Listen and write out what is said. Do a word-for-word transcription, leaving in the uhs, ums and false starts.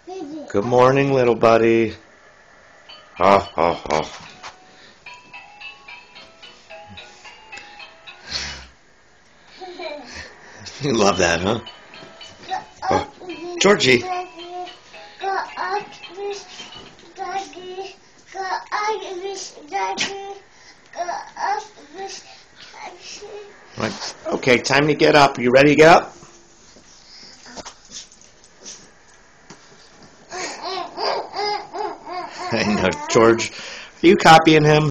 Good morning, little buddy. Ha, ha, ha. You love that, huh? Oh, Georgie. Right. Okay, time to get up. You ready to get up? I know, George. Are you copying him?